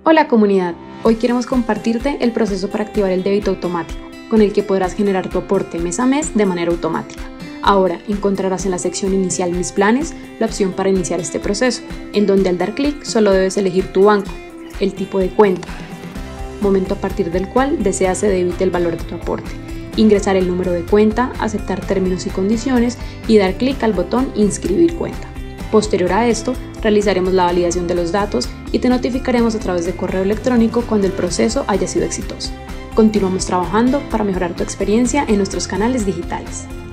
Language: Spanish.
Hola comunidad, hoy queremos compartirte el proceso para activar el débito automático, con el que podrás generar tu aporte mes a mes de manera automática. Ahora encontrarás en la sección inicial Mis planes la opción para iniciar este proceso, en donde al dar clic solo debes elegir tu banco, el tipo de cuenta, momento a partir del cual deseas se debite el valor de tu aporte, ingresar el número de cuenta, aceptar términos y condiciones y dar clic al botón Inscribir cuenta. Posterior a esto, realizaremos la validación de los datos y te notificaremos a través de correo electrónico cuando el proceso haya sido exitoso. Continuamos trabajando para mejorar tu experiencia en nuestros canales digitales.